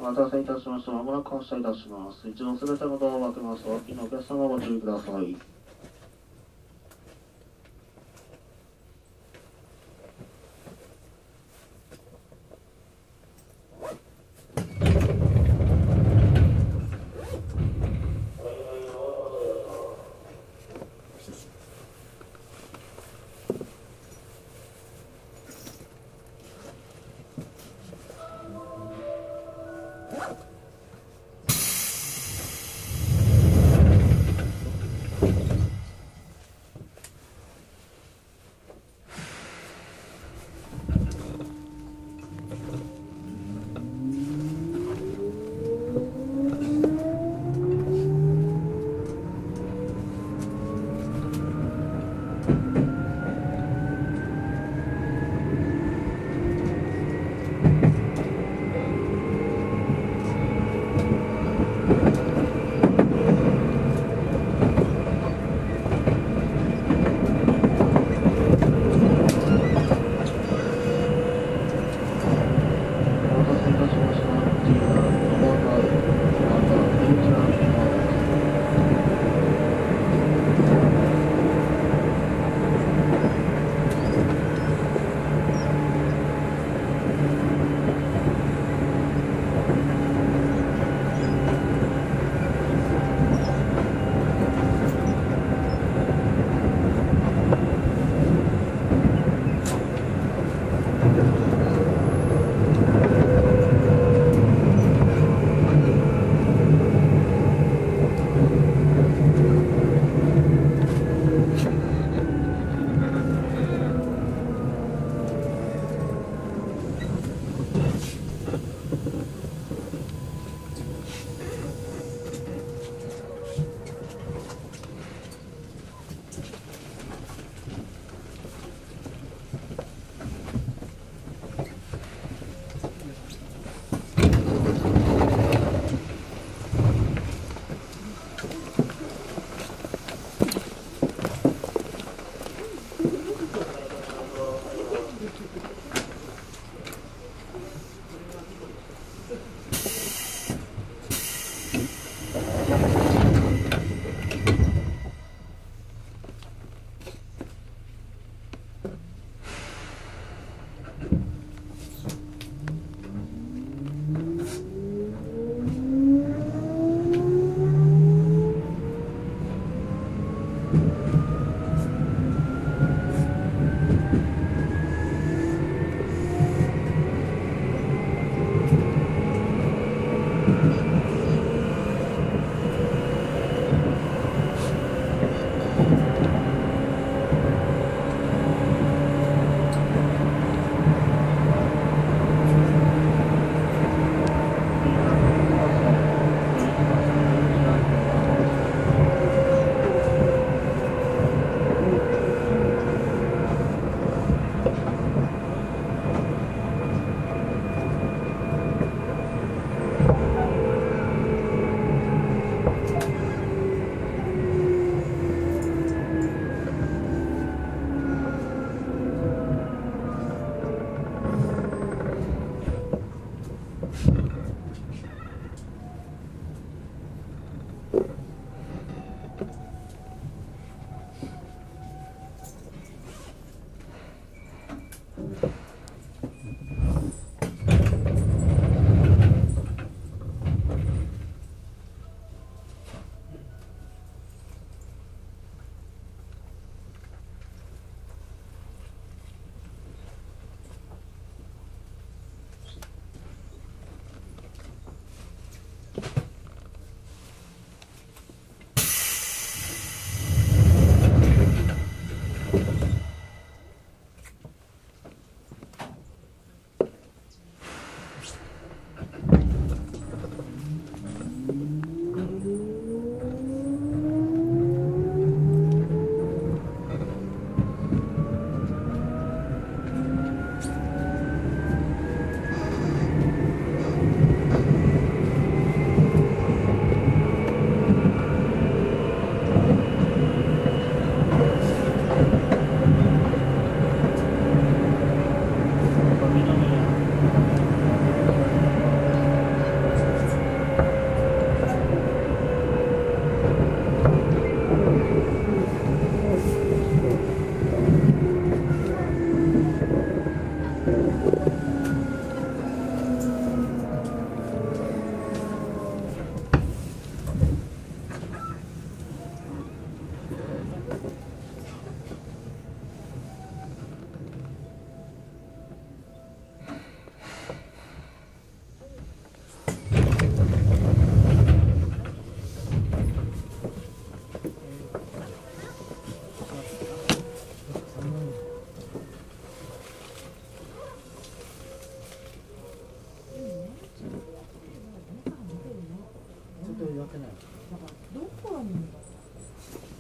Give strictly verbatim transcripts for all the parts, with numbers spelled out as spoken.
待たせいたしました。まもなく発車いたします。一度すべてのドアを開けます。お脇のお客様ご注意ください。 you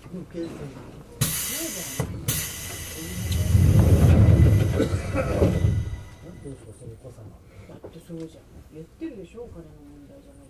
ってそうじゃん。言ってるでしょ、お金の問題じゃない。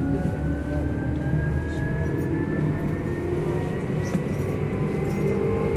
「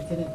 ってね。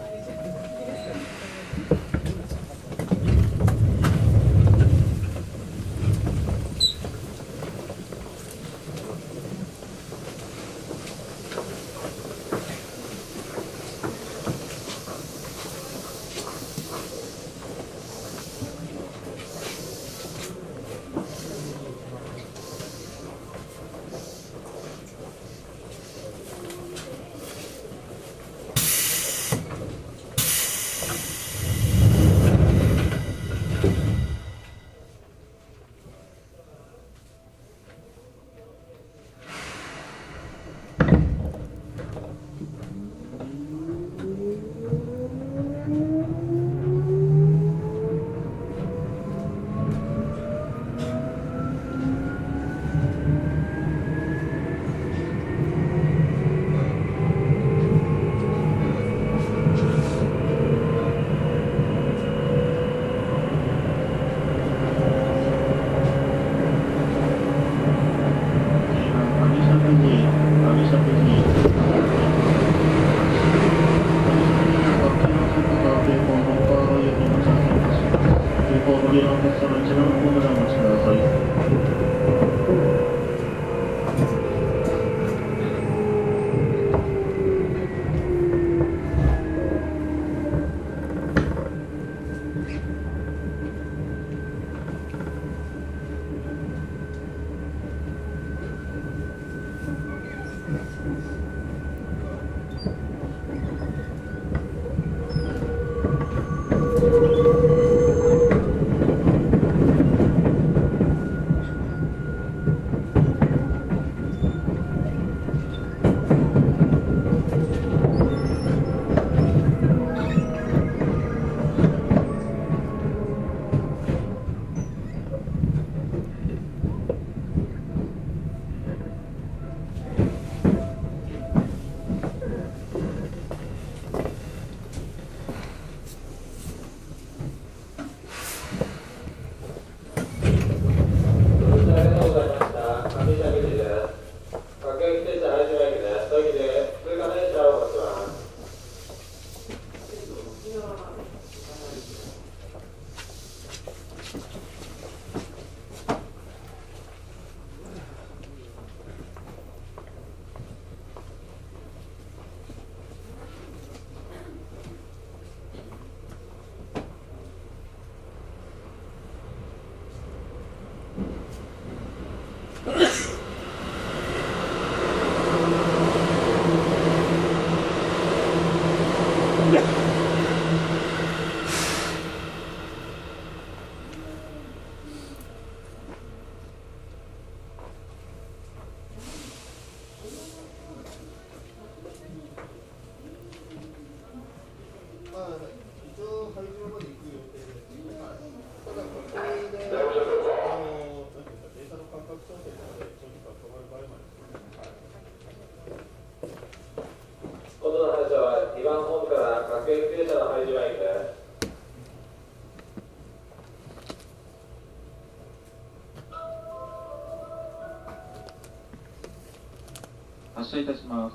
発車いたします。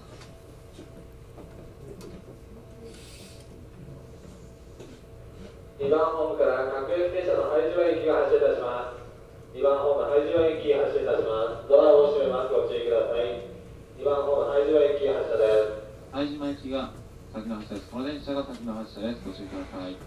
にばんホームから各駅停車の拝島駅が発車いたします。にばんホーム拝島駅発車いたします。ドアを閉めます。ご注意ください。にばんホーム拝島駅発車です。 拝島駅が先の発車です。この電車が先の発車です。ご注意ください。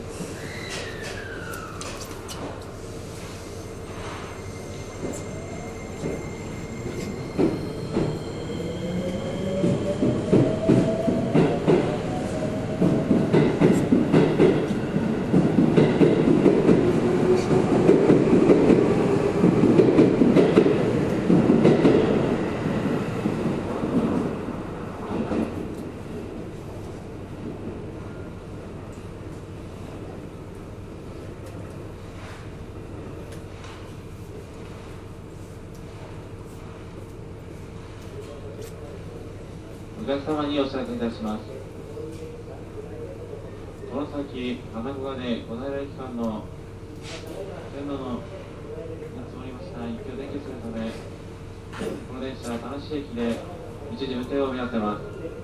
お客様にお知らせいたします。この先、花子金小平駅間の線路の積もりました雪を撤去するため、この電車、田無駅で一時運転を見合わせます。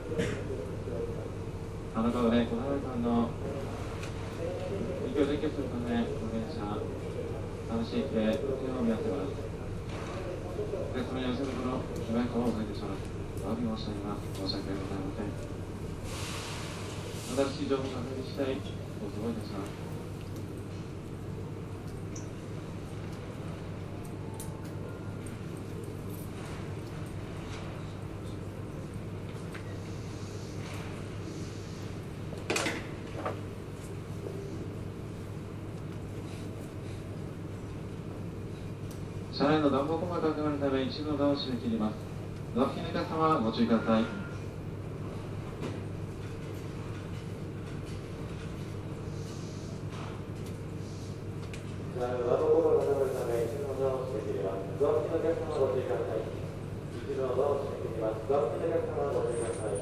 花子金小平間の雪を撤去するため、この電車、田無駅で運転を見合わせます。お客様にお知らせのご迷惑をおかけします。お詫び申し上げます。申し訳ございません。新しい情報が確認したい、ご相談いたします。車内の暖房効果が高まるため一部のドアを閉め切ります。ドア付近のお客様はご注意ください。 車内の暖房効果が高まるため一部のドアを閉め切ります。ドア付近のお客様はご注意ください。一部のドアを閉め切ります。ドア付近のお客様はご注意ください。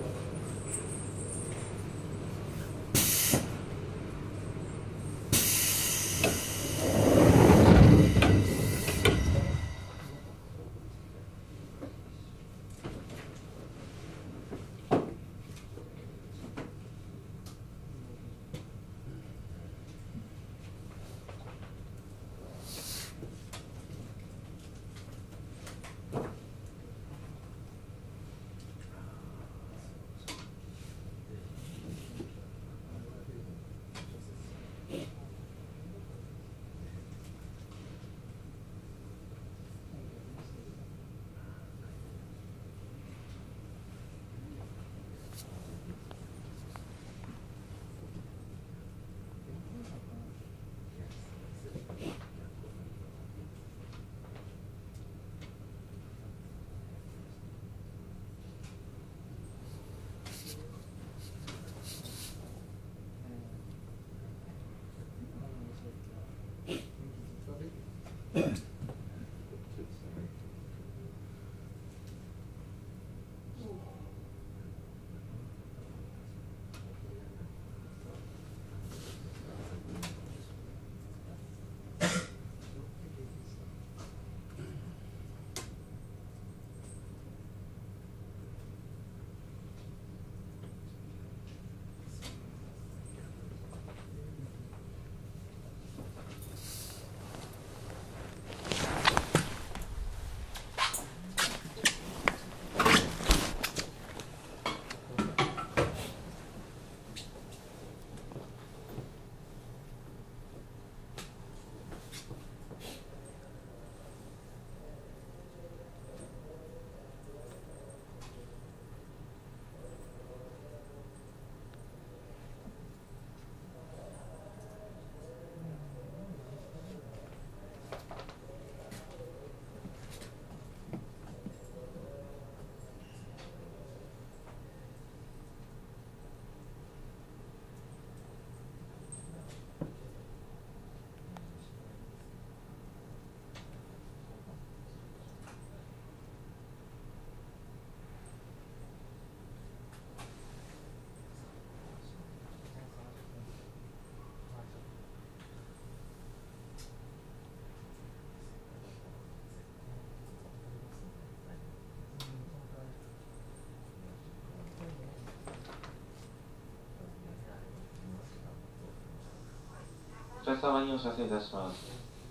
お客様にお知らせいたします。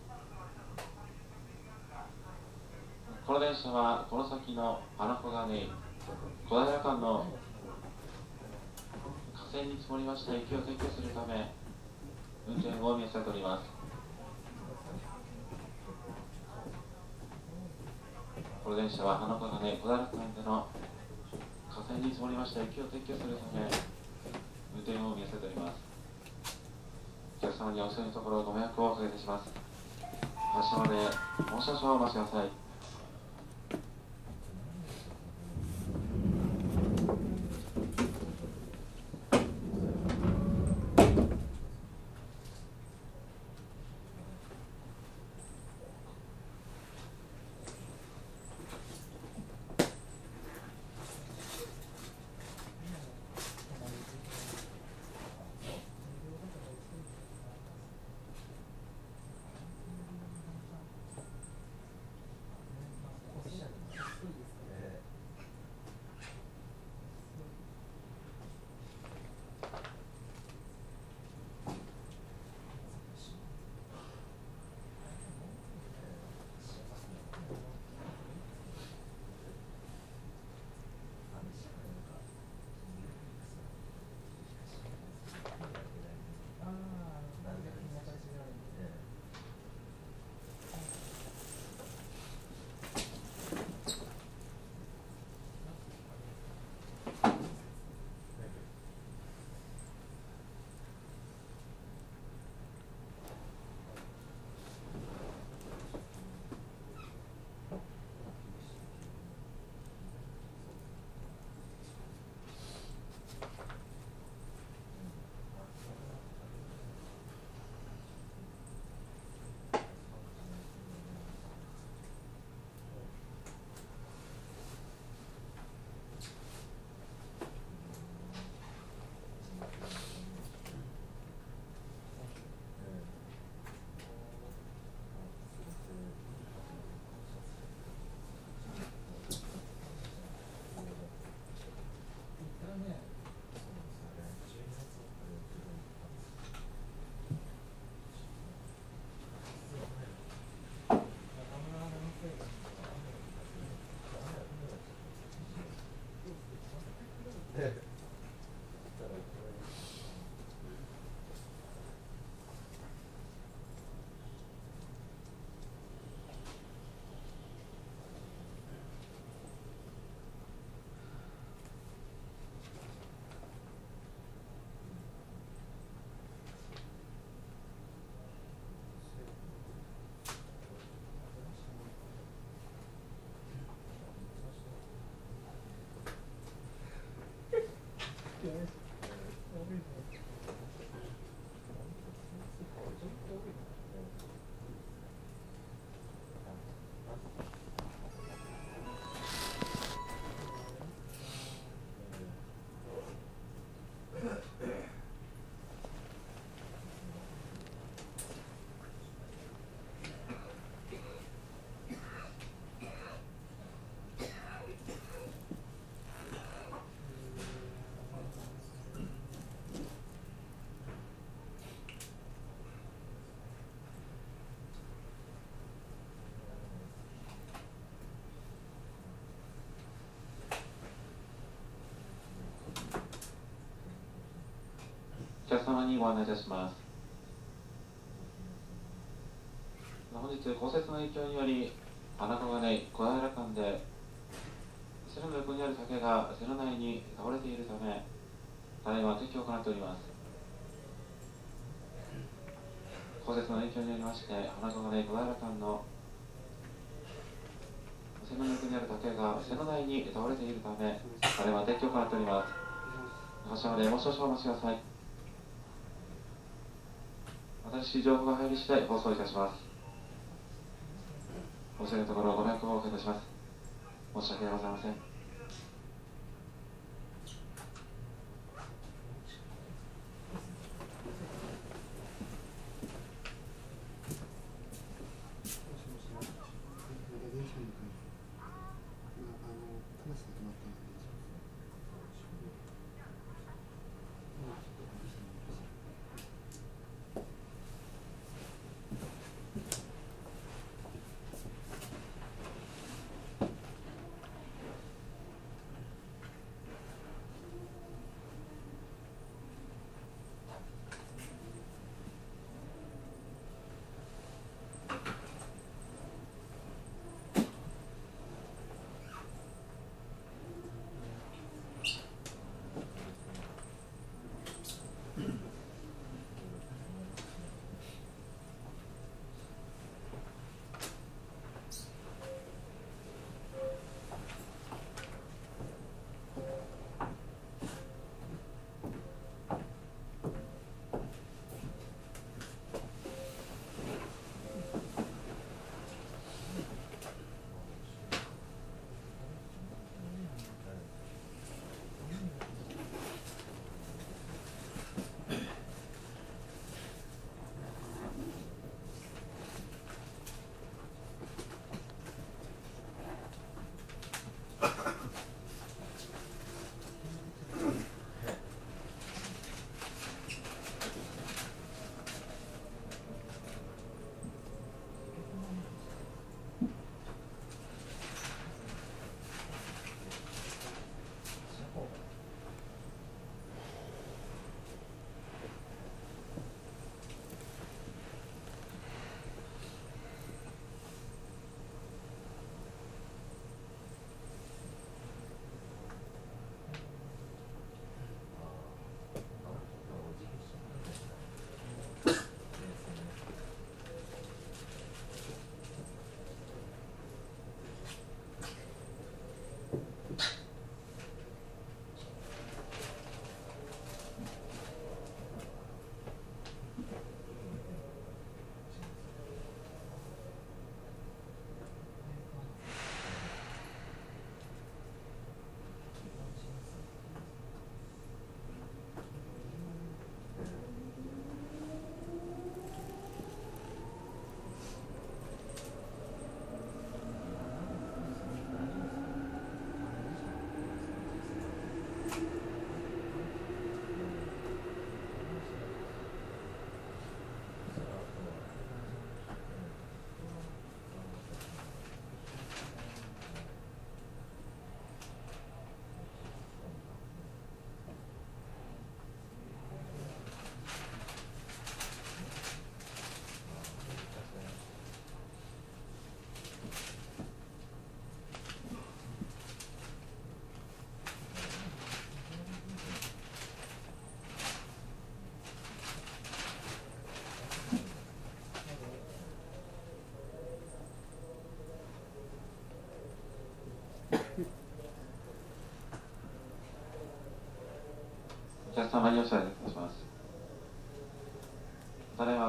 この電車はこの先の花子金小平間の架線に積もりました雪を撤去するため、 運転を見合わせております。この電車は花子金小平間での火災に積もりました雪を撤去するため運転を見合わせております。お客様にお急ぎのところご迷惑をおかけいたします。発車までもう少々お待ちください。お客様にご案内いたします。本日降雪の影響により花子金小平間で線路の横にある竹が線路内に倒れているためただいま撤去を行っております。降雪の影響によりまして花子金小平間の線路の横にある竹が線路内に倒れているためただいま撤去を行っております。発車までもう少々お待ちください。新しい情報が入り次第放送いたします。お急ぎのところご迷惑をおかけいたします。申し訳ございません。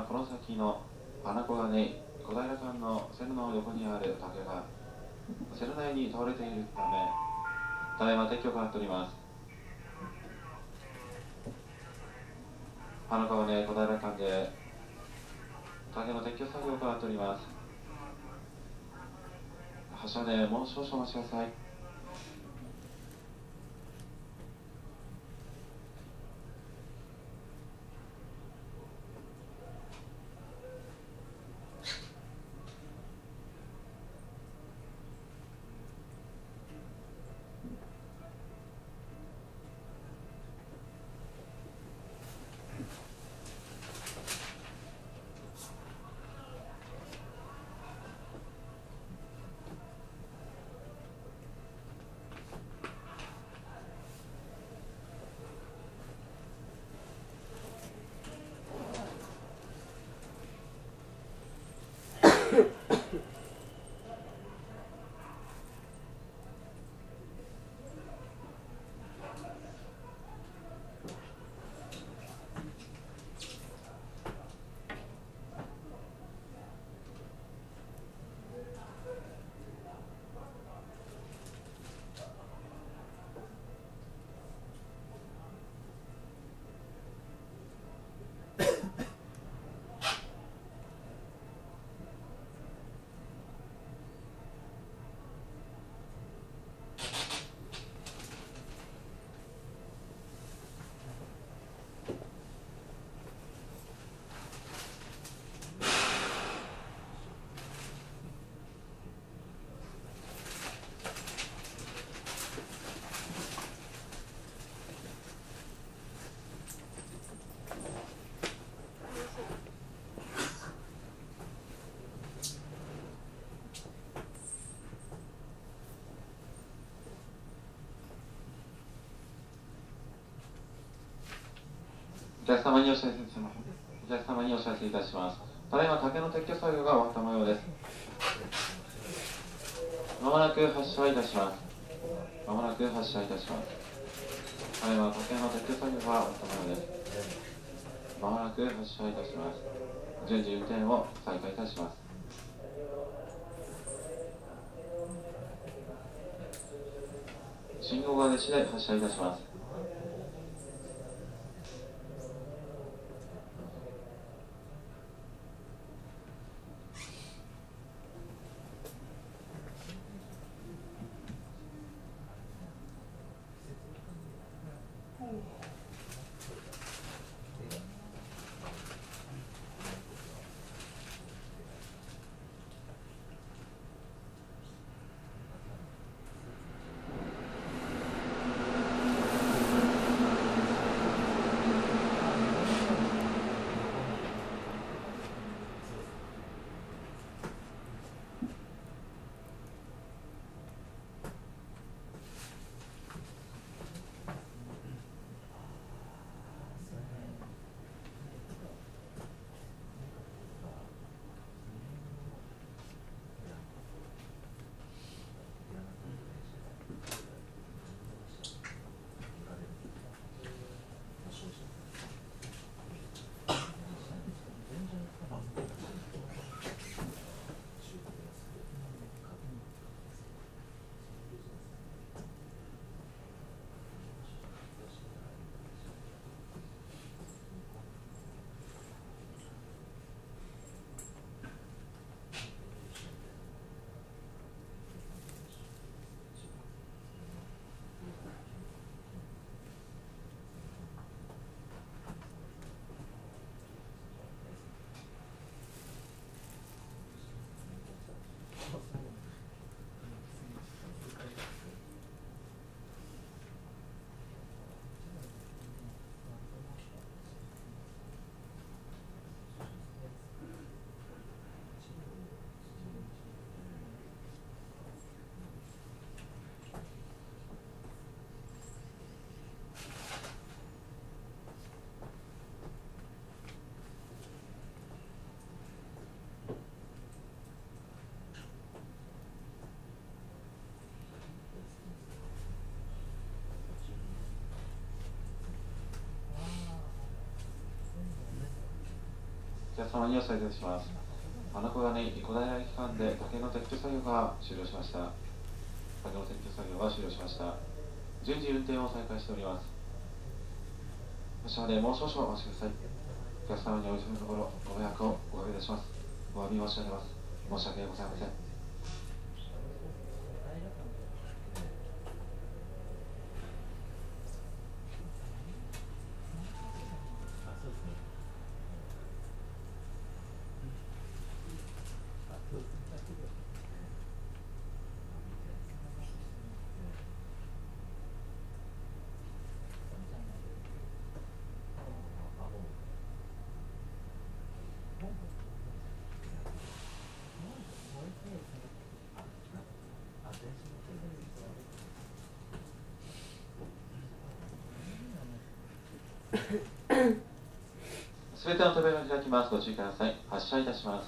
はこの先の花子金小平間の線の横にある竹が線内に倒れているため、ただいま撤去がっております。花子金小平間で竹の撤去作業がっております。発車でもう少々お待ちください。お客様にお知らせします。お客様にお知らせいたします。ただいま竹の撤去作業が終わった模様です。まもなく発車いたします。まもなく発車いたします。ただいま竹の撤去作業が終わった模様です。まもなく発車いたします。順次運転を再開いたします。信号が出次第発車いたします。 客様にお伝えいたします。真中川に小平駅間で竹の撤去作業が終了しました。竹の撤去作業が終了しました。順次運転を再開しております。発車までもう少々お待ちください。お客様にお急ぎのところご迷惑をおかけいたします。お詫び申し上げます。申し訳ございません。すべての扉を開きます。ご注意ください。発車いたします。